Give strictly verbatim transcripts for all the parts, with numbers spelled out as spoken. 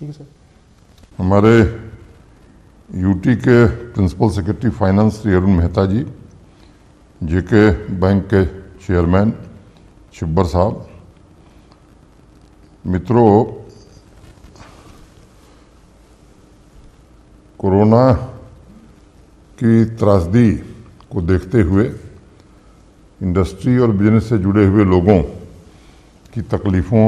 ठीक है सर। हमारे यूटी के principal secretary finance Shri Arun Mehta ji, JK bank के चेयरमैन छिब्बर साहब, मित्रों, कोरोना की त्रासदी को देखते हुए इंडस्ट्री और बिजनेस से जुड़े हुए लोगों की तकलीफ़ों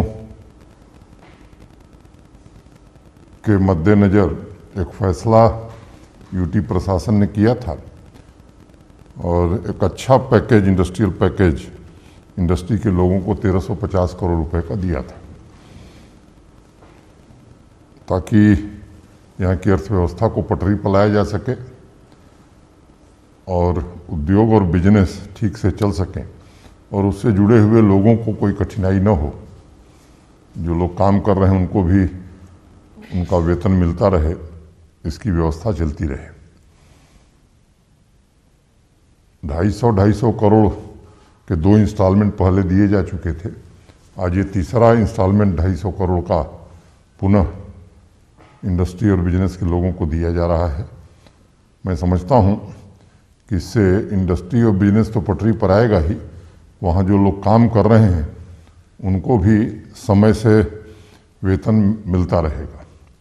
के मद्देनज़र एक फ़ैसला यूटी प्रशासन ने किया था और एक अच्छा पैकेज, इंडस्ट्रियल पैकेज इंडस्ट्री के लोगों को तेरह सौ पचास करोड़ रुपए का दिया था, ताकि यहाँ की अर्थव्यवस्था को पटरी पर लाया जा सके और उद्योग और बिजनेस ठीक से चल सकें और उससे जुड़े हुए लोगों को कोई कठिनाई न हो। जो लोग काम कर रहे हैं उनको भी उनका वेतन मिलता रहे, इसकी व्यवस्था चलती रहे। ढाई सौ ढाई सौ करोड़ के दो इंस्टॉलमेंट पहले दिए जा चुके थे। आज ये तीसरा इंस्टॉलमेंट ढाई सौ करोड़ का पुनः इंडस्ट्री और बिजनेस के लोगों को दिया जा रहा है। मैं समझता हूँ कि इससे इंडस्ट्री और बिजनेस तो पटरी पर आएगा ही, वहाँ जो लोग काम कर रहे हैं उनको भी समय से वेतन मिलता रहेगा।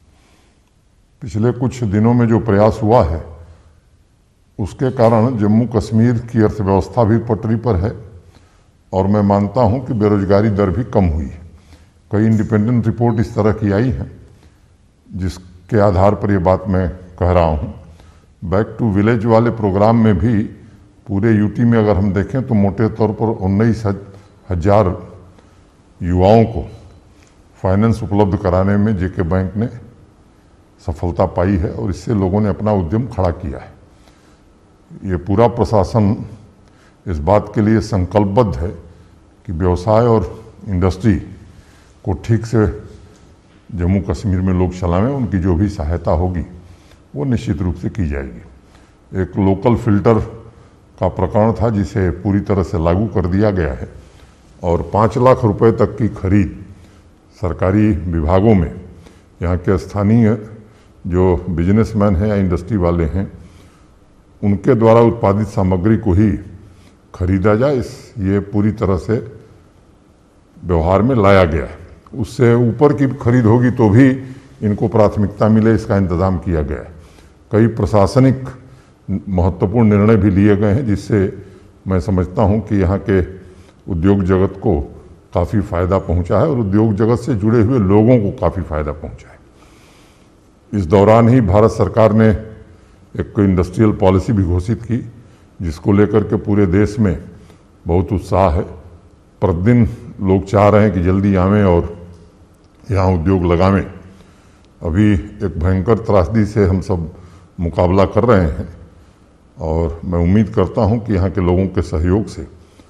पिछले कुछ दिनों में जो प्रयास हुआ है उसके कारण जम्मू कश्मीर की अर्थव्यवस्था भी पटरी पर है और मैं मानता हूं कि बेरोजगारी दर भी कम हुई है। कई इंडिपेंडेंट रिपोर्ट इस तरह की आई हैं जिसके आधार पर ये बात मैं कह रहा हूं। बैक टू विलेज वाले प्रोग्राम में भी पूरे यूटी में अगर हम देखें तो मोटे तौर पर उन्नीस हजार युवाओं को फाइनेंस उपलब्ध कराने में जेके बैंक ने सफलता पाई है और इससे लोगों ने अपना उद्यम खड़ा किया है। ये पूरा प्रशासन इस बात के लिए संकल्पबद्ध है कि व्यवसाय और इंडस्ट्री को ठीक से जम्मू कश्मीर में लोग चलाएं, उनकी जो भी सहायता होगी वो निश्चित रूप से की जाएगी। एक लोकल फिल्टर का प्रकरण था जिसे पूरी तरह से लागू कर दिया गया है और पाँच लाख रुपए तक की खरीद सरकारी विभागों में यहाँ के स्थानीय जो बिजनेसमैन हैं या इंडस्ट्री वाले हैं उनके द्वारा उत्पादित सामग्री को ही खरीदा जाए, इस ये पूरी तरह से व्यवहार में लाया गया है। उससे ऊपर की खरीद होगी तो भी इनको प्राथमिकता मिले, इसका इंतज़ाम किया गया है। कई प्रशासनिक महत्वपूर्ण निर्णय भी लिए गए हैं जिससे मैं समझता हूं कि यहाँ के उद्योग जगत को काफ़ी फ़ायदा पहुंचा है और उद्योग जगत से जुड़े हुए लोगों को काफ़ी फ़ायदा पहुंचा है। इस दौरान ही भारत सरकार ने एक इंडस्ट्रियल पॉलिसी भी घोषित की जिसको लेकर के पूरे देश में बहुत उत्साह है। प्रतिदिन लोग चाह रहे हैं कि जल्दी आवें और यहाँ उद्योग लगावें। अभी एक भयंकर त्रासदी से हम सब मुकाबला कर रहे हैं और मैं उम्मीद करता हूँ कि यहाँ के लोगों के सहयोग से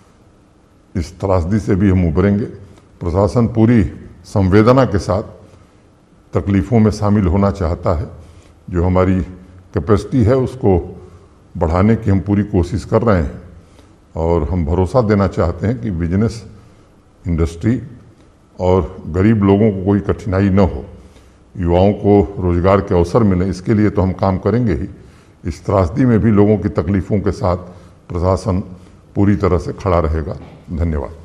इस त्रासदी से भी हम उभरेंगे। प्रशासन पूरी संवेदना के साथ तकलीफ़ों में शामिल होना चाहता है। जो हमारी कैपेसिटी है उसको बढ़ाने की हम पूरी कोशिश कर रहे हैं और हम भरोसा देना चाहते हैं कि बिजनेस, इंडस्ट्री और गरीब लोगों को कोई कठिनाई न हो, युवाओं को रोजगार के अवसर मिले, इसके लिए तो हम काम करेंगे ही। इस त्रासदी में भी लोगों की तकलीफ़ों के साथ प्रशासन पूरी तरह से खड़ा रहेगा। धन्यवाद।